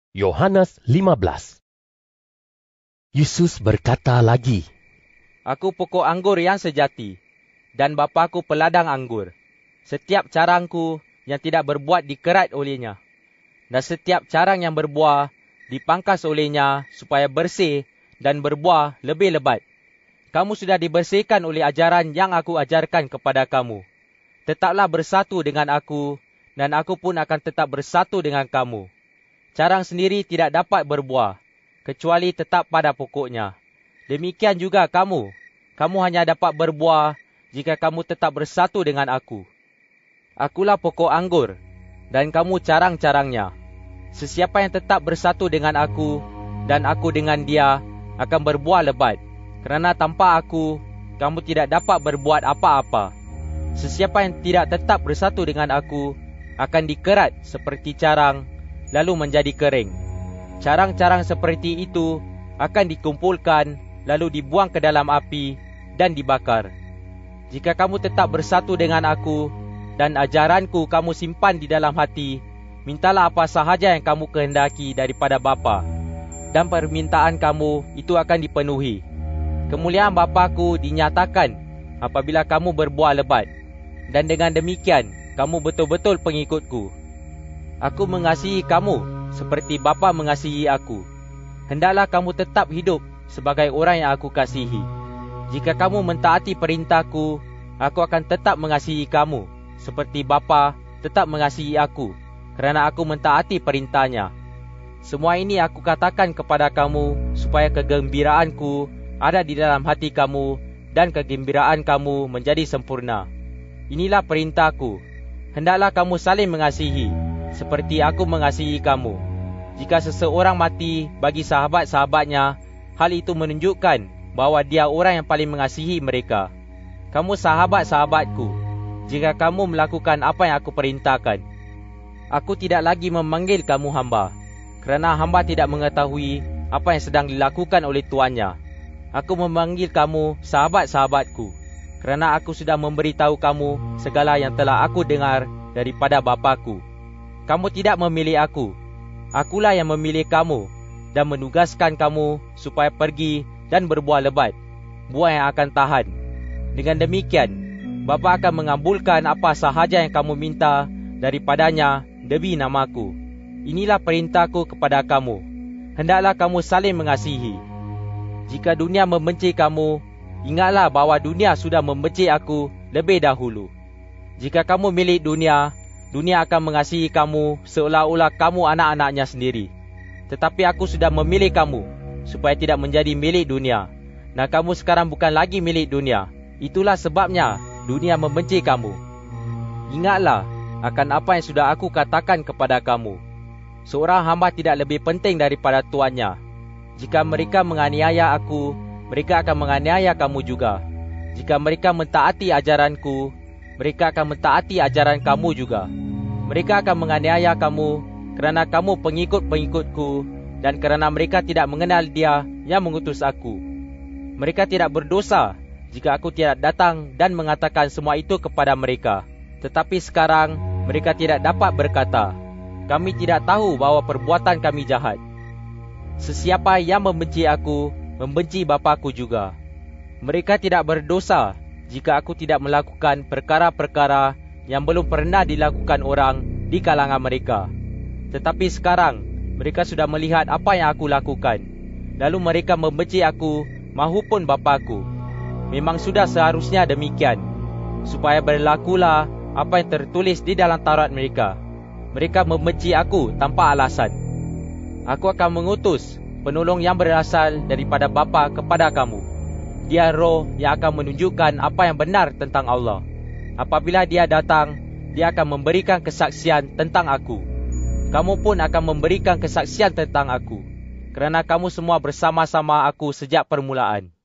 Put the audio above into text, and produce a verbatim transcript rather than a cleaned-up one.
Yohanes lima belas. Yesus berkata lagi, Aku pokok anggur yang sejati, dan Bapa-Ku peladang anggur. Setiap carangku yang tidak berbuat dikerat olehnya, dan setiap carang yang berbuah dipangkas olehnya supaya bersih dan berbuah lebih lebat. Kamu sudah dibersihkan oleh ajaran yang aku ajarkan kepada kamu. Tetaplah bersatu dengan aku, dan aku pun akan tetap bersatu dengan kamu. Carang sendiri tidak dapat berbuah, kecuali tetap pada pokoknya. Demikian juga kamu. Kamu hanya dapat berbuah jika kamu tetap bersatu dengan aku. Akulah pokok anggur, dan kamu carang-carangnya. Sesiapa yang tetap bersatu dengan aku, dan aku dengan dia, akan berbuah lebat. Kerana tanpa aku, kamu tidak dapat berbuat apa-apa. Sesiapa yang tidak tetap bersatu dengan aku, akan dikerat seperti carang, lalu menjadi kering. Carang-carang seperti itu akan dikumpulkan, lalu dibuang ke dalam api dan dibakar. Jika kamu tetap bersatu dengan aku, dan ajaranku kamu simpan di dalam hati, mintalah apa sahaja yang kamu kehendaki daripada Bapa, dan permintaan kamu itu akan dipenuhi. Kemuliaan Bapa-Ku dinyatakan apabila kamu berbuah lebat, dan dengan demikian kamu betul-betul pengikutku. Aku mengasihi kamu seperti Bapa mengasihi aku. Hendaklah kamu tetap hidup sebagai orang yang aku kasihi. Jika kamu mentaati perintahku, aku akan tetap mengasihi kamu, seperti Bapa tetap mengasihi aku, kerana aku mentaati perintahnya. Semua ini aku katakan kepada kamu, supaya kegembiraanku ada di dalam hati kamu, dan kegembiraan kamu menjadi sempurna. Inilah perintahku, hendaklah kamu saling mengasihi, seperti aku mengasihi kamu. Jika seseorang mati bagi sahabat-sahabatnya, hal itu menunjukkan bahawa dia orang yang paling mengasihi mereka. Kamu sahabat-sahabatku, jika kamu melakukan apa yang aku perintahkan. Aku tidak lagi memanggil kamu hamba, kerana hamba tidak mengetahui apa yang sedang dilakukan oleh tuannya. Aku memanggil kamu sahabat-sahabatku, kerana aku sudah memberitahu kamu segala yang telah aku dengar daripada Bapa-Ku. Kamu tidak memilih aku, akulah yang memilih kamu dan menugaskan kamu supaya pergi dan berbuah lebat, buah yang akan tahan. Dengan demikian, Bapa akan mengabulkan apa sahaja yang kamu minta daripadanya demi namaku. Inilah perintahku kepada kamu, hendaklah kamu saling mengasihi. Jika dunia membenci kamu, ingatlah bahawa dunia sudah membenci aku lebih dahulu. Jika kamu milik dunia, dunia akan mengasihi kamu seolah-olah kamu anak-anaknya sendiri. Tetapi aku sudah memilih kamu, supaya tidak menjadi milik dunia. Dan kamu sekarang bukan lagi milik dunia. Itulah sebabnya dunia membenci kamu. Ingatlah akan apa yang sudah aku katakan kepada kamu. Seorang hamba tidak lebih penting daripada tuannya. Jika mereka menganiaya aku, mereka akan menganiaya kamu juga. Jika mereka mentaati ajaranku, mereka akan mentaati ajaran kamu juga. Mereka akan menganiaya kamu kerana kamu pengikut-pengikutku, dan kerana mereka tidak mengenal Dia yang mengutus aku. Mereka tidak berdosa jika aku tidak datang dan mengatakan semua itu kepada mereka. Tetapi sekarang mereka tidak dapat berkata, kami tidak tahu bahawa perbuatan kami jahat. Sesiapa yang membenci aku, membenci Bapa-Ku juga. Mereka tidak berdosa jika aku tidak melakukan perkara-perkara yang belum pernah dilakukan orang di kalangan mereka. Tetapi sekarang mereka sudah melihat apa yang aku lakukan. Lalu mereka membenci aku mahupun Bapa-Ku. Memang sudah seharusnya demikian, supaya berlakulah apa yang tertulis di dalam Taurat mereka. Mereka membenci aku tanpa alasan. Aku akan mengutus penolong yang berasal daripada Bapa kepada kamu. Dia roh yang akan menunjukkan apa yang benar tentang Allah. Apabila dia datang, dia akan memberikan kesaksian tentang aku. Kamu pun akan memberikan kesaksian tentang aku, kerana kamu semua bersama-sama aku sejak permulaan.